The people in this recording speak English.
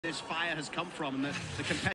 this fire has come from, and the competitive